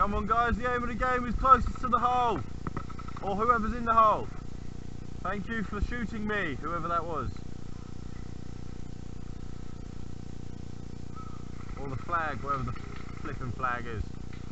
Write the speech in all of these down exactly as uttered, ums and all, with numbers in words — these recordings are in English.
Come on guys, the aim of the game is closest to the hole, or whoever's in the hole. Thank you for shooting me, whoever that was. Or the flag, whatever the flipping flag is.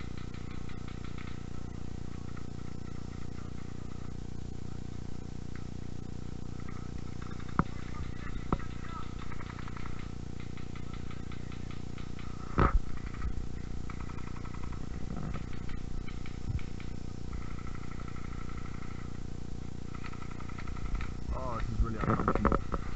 Oh, this is really uncomfortable.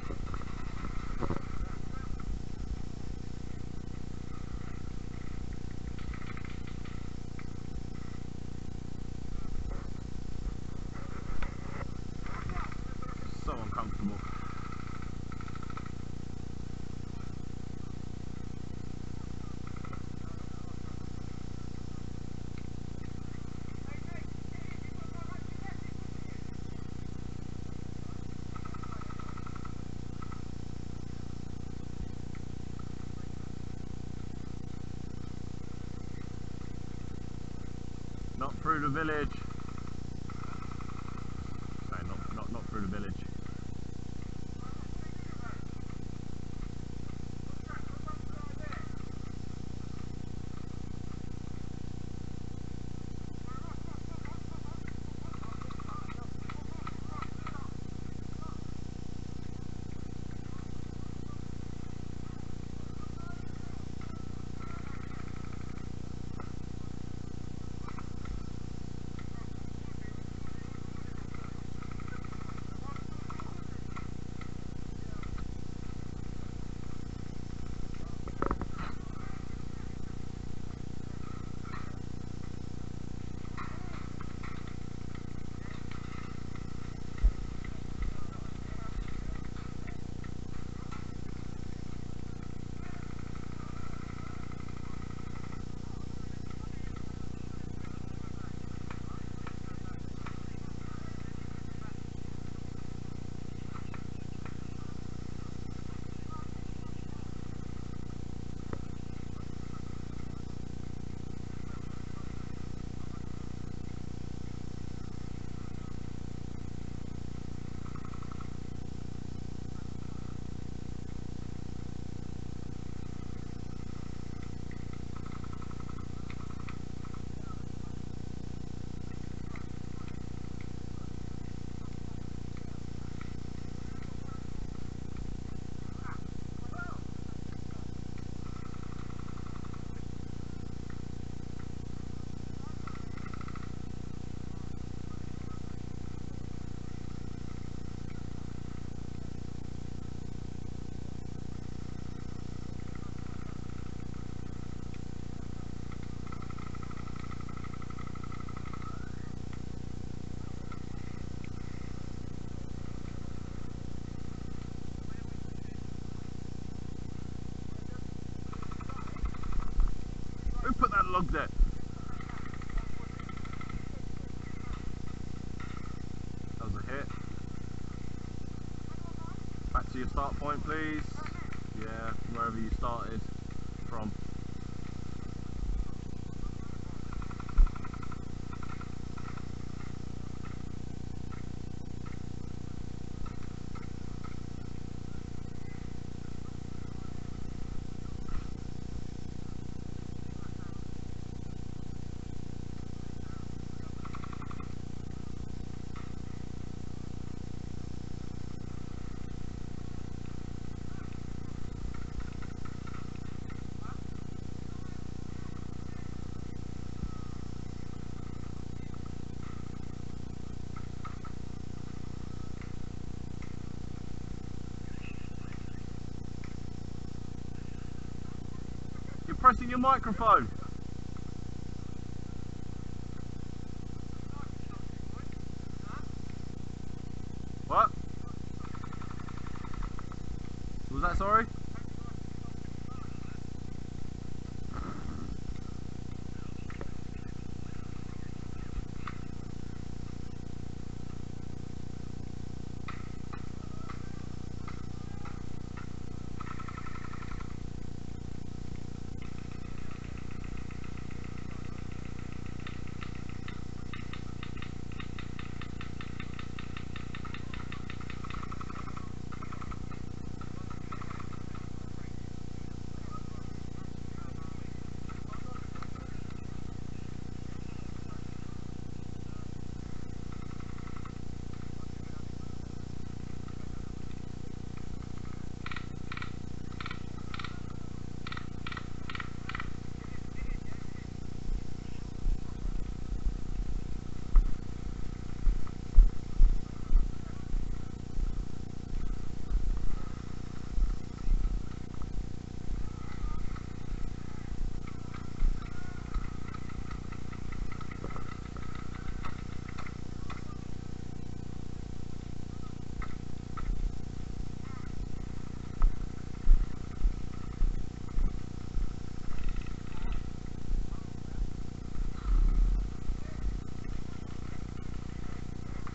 So uncomfortable. Not through the village. No, not, not, not through the village. Who put that log there? That was a hit. Back to your start point, please. Yeah, wherever you started from. You're pressing your microphone. What? Was that sorry?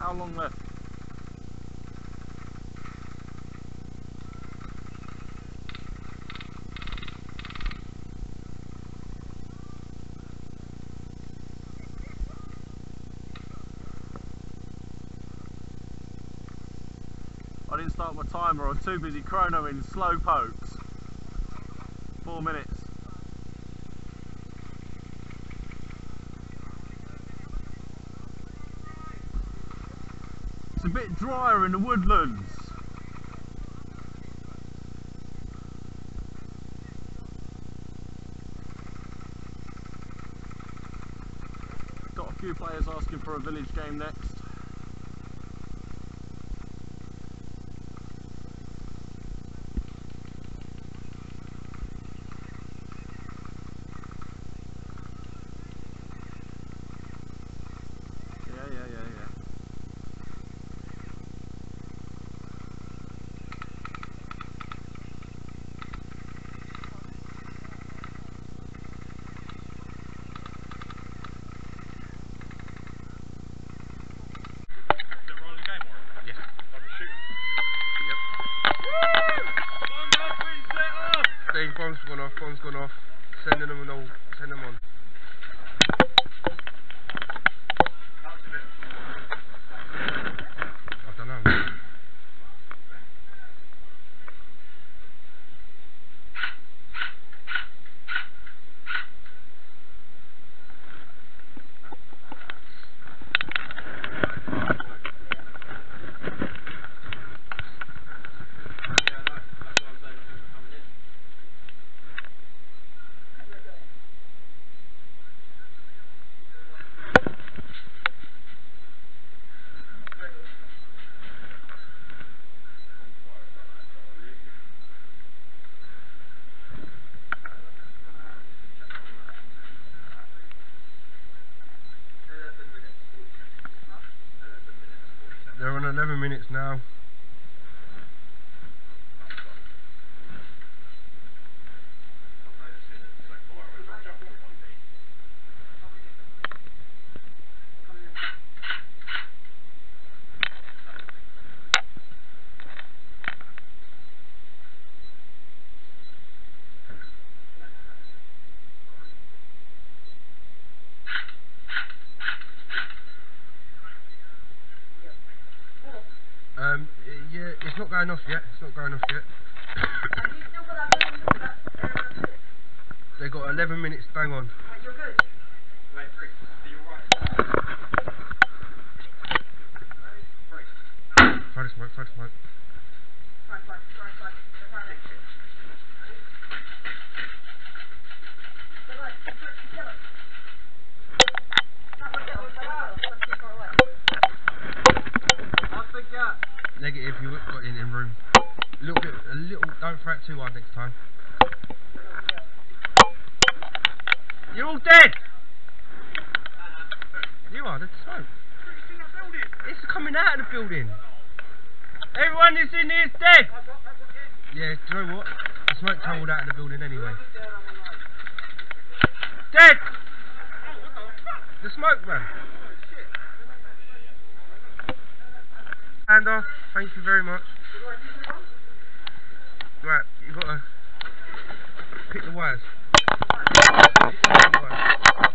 How long left? I didn't start my timer, I was too busy chronoing slow pokes. Four minutes. It's a bit drier in the woodlands. Got a few players asking for a village game next. Yeah, yeah, yeah, yeah. Bomb's gone off, bomb's gone off. Sending them all, send them on. I don't know. They're on eleven minutes now. Um, yeah, it's not going off yet. It's not going off yet. They got eleven minutes. Bang on. Right, you're good. Wait, Chris, are you alright? Try to smoke. Try to smoke. Try, try, try, try. Try, try. Negative, you got in in room. A little bit, a little. Don't throw it too hard next time. You're all dead. You are the smoke. It's coming out of the building. Everyone that's in here is dead. Yeah, do you know what? The smoke travelled out of the building anyway. Dead. The smoke, man. Hand off, thank you very much. Right, you gotta pick the wires. Pick the wires.